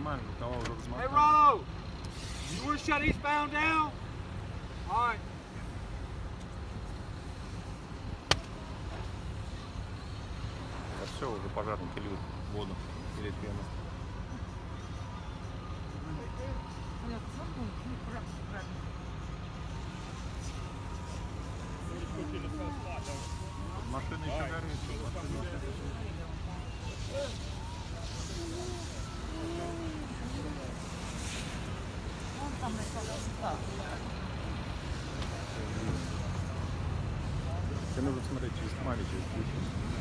нормально, рукава уже размотали. Hey, Rollo! You want to shut eastbound down? All right. Да все, уже пожарники льют воду или пену. Машина еще горит. Тебе нужно смотреть через тьмами, через ключи.